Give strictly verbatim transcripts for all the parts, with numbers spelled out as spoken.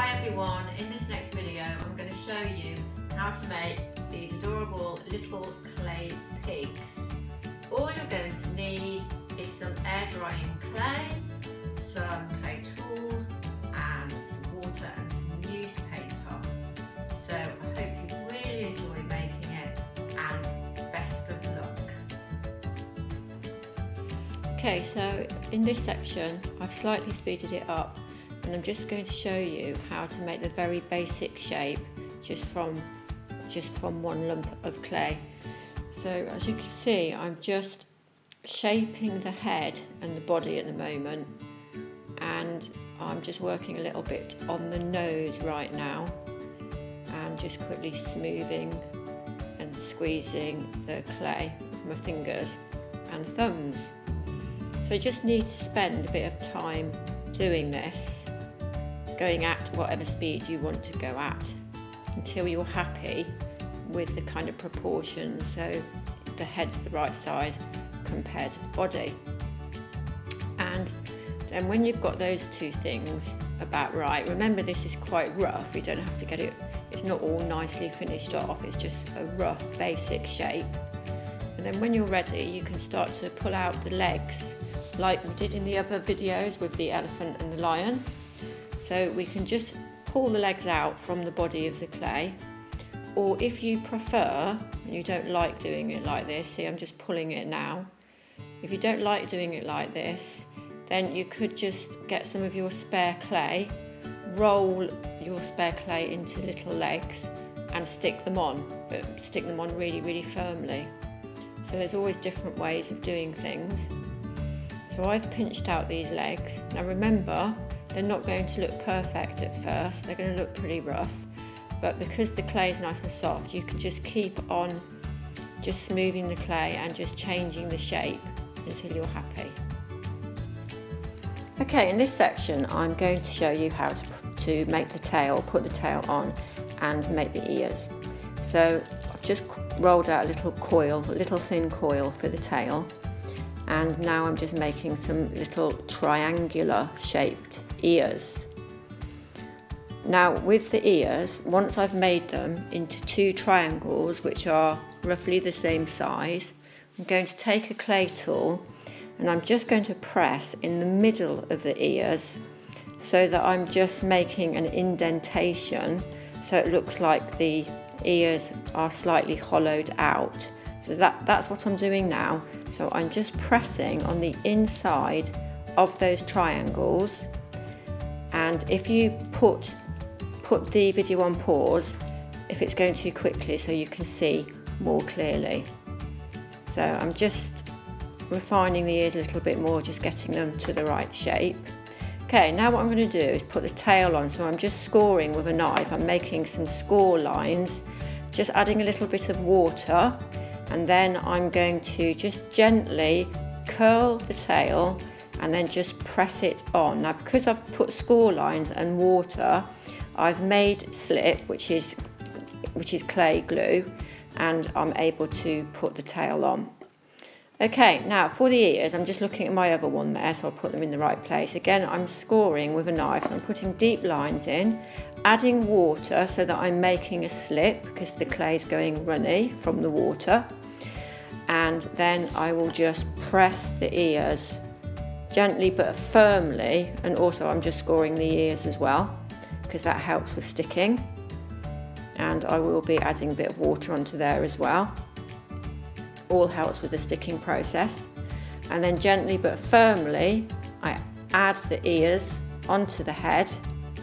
Hi everyone, in this next video I'm going to show you how to make these adorable little clay pigs. All you're going to need is some air drying clay, some clay tools and some water and some newspaper. So I hope you really enjoy making it and best of luck. Okay, so in this section I've slightly speeded it up and I'm just going to show you how to make the very basic shape just from just from one lump of clay. So as you can see, I'm just shaping the head and the body at the moment, and I'm just working a little bit on the nose right now and just quickly smoothing and squeezing the clay with my fingers and thumbs. So you just need to spend a bit of time doing this, going at whatever speed you want to go at until you're happy with the kind of proportions, so the head's the right size compared to the body. And then when you've got those two things about right, remember this is quite rough, you don't have to get it, it's not all nicely finished off, it's just a rough basic shape. And then when you're ready, you can start to pull out the legs like we did in the other videos with the elephant and the lion. So we can just pull the legs out from the body of the clay, or if you prefer and you don't like doing it like this, see I'm just pulling it now, if you don't like doing it like this, then you could just get some of your spare clay, roll your spare clay into little legs and stick them on, but stick them on really really firmly. So there's always different ways of doing things. So I've pinched out these legs. Now remember, they're not going to look perfect at first, they're going to look pretty rough, but because the clay is nice and soft, you can just keep on just smoothing the clay and just changing the shape until you're happy. Okay, in this section I'm going to show you how to, to make the tail, put the tail on and make the ears. So I've just rolled out a little coil, a little thin coil for the tail, and now I'm just making some little triangular shaped ears. Now with the ears, once I've made them into two triangles which are roughly the same size, I'm going to take a clay tool and I'm just going to press in the middle of the ears so that I'm just making an indentation so it looks like the ears are slightly hollowed out. So that, that's what I'm doing now. So I'm just pressing on the inside of those triangles, and if you put, put the video on pause if it's going too quickly so you can see more clearly. So I'm just refining the ears a little bit more, just getting them to the right shape. Okay, now what I'm going to do is put the tail on, so I'm just scoring with a knife, I'm making some score lines, just adding a little bit of water, and then I'm going to just gently curl the tail and then just press it on. Now because I've put score lines and water, I've made slip, which is, which is clay glue, and I'm able to put the tail on. Okay, now for the ears, I'm just looking at my other one there, so I'll put them in the right place. Again, I'm scoring with a knife, so I'm putting deep lines in, adding water so that I'm making a slip because the clay is going runny from the water. And then I will just press the ears gently but firmly, and also I'm just scoring the ears as well because that helps with sticking, and I will be adding a bit of water onto there as well. All helps with the sticking process. And then gently but firmly I add the ears onto the head,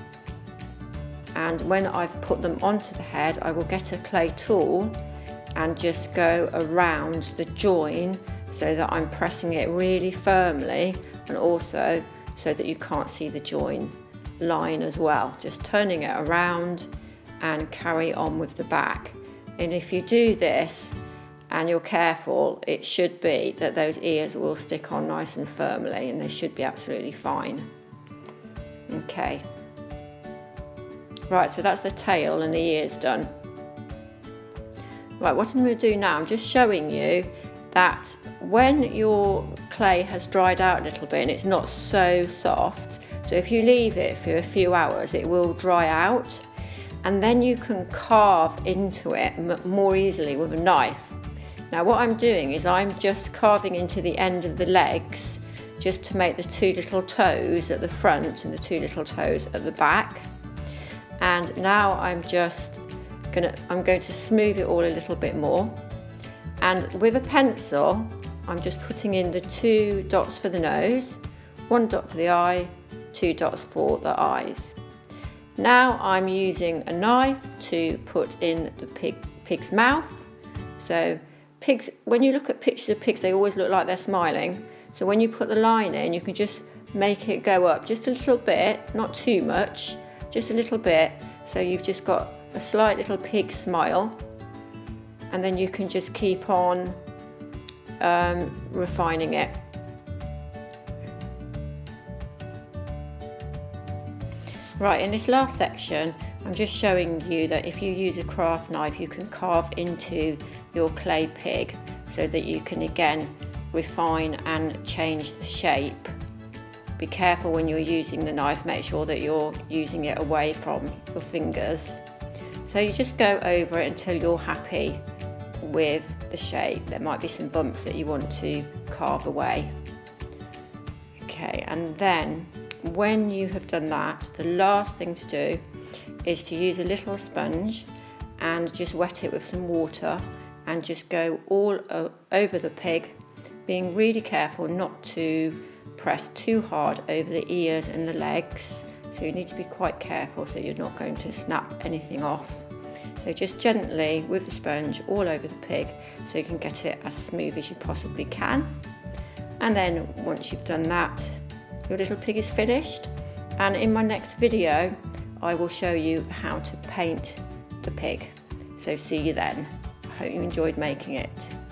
and when I've put them onto the head I will get a clay tool and just go around the join so that I'm pressing it really firmly, and also so that you can't see the join line as well. Just turning it around and carry on with the back. And if you do this and you're careful, it should be that those ears will stick on nice and firmly and they should be absolutely fine. Okay. Right, so that's the tail and the ears done. Right, what I'm going to do now, I'm just showing you that when your clay has dried out a little bit and it's not so soft, so if you leave it for a few hours it will dry out, and then you can carve into it more easily with a knife. Now what I'm doing is I'm just carving into the end of the legs just to make the two little toes at the front and the two little toes at the back. And now I'm just gonna, I'm going to smooth it all a little bit more. And with a pencil, I'm just putting in the two dots for the nose, one dot for the eye, two dots for the eyes. Now I'm using a knife to put in the pig, pig's mouth. So pigs, when you look at pictures of pigs, they always look like they're smiling. So when you put the line in, you can just make it go up just a little bit, not too much, just a little bit. So you've just got a slight little pig smile, and then you can just keep on um, refining it. Right, in this last section, I'm just showing you that if you use a craft knife, you can carve into your clay pig so that you can again refine and change the shape. Be careful when you're using the knife, make sure that you're using it away from your fingers. So you just go over it until you're happy with the shape. There might be some bumps that you want to carve away. Okay, and then when you have done that, the last thing to do is to use a little sponge and just wet it with some water and just go all over the pig, being really careful not to press too hard over the ears and the legs. So you need to be quite careful so you're not going to snap anything off. So just gently with the sponge all over the pig so you can get it as smooth as you possibly can. And then once you've done that, your little pig is finished. And in my next video, I will show you how to paint the pig. So see you then. I hope you enjoyed making it.